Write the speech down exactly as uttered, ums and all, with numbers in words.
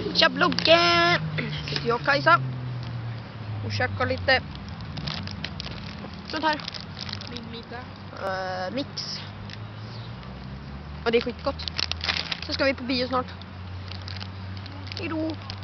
Tja bloggen! Sitter jag och Kajsa och käkar lite sånt här uh, mix. Och det är skitgott. Så ska vi på bio snart. Hejdå!